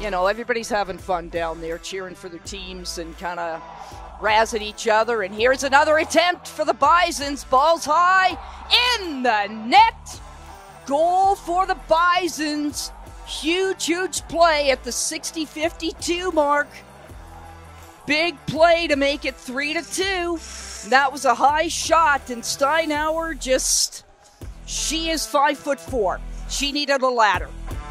you know, everybody's having fun down there, cheering for their teams and kind of razzing each other. And here's another attempt for the Bisons. Ball's high in the net. Goal for the Bisons. Huge, huge play at the 60-52 mark. Big play to make it 3-2. That was a high shot, and Steinauer she is 5'4". She needed a ladder.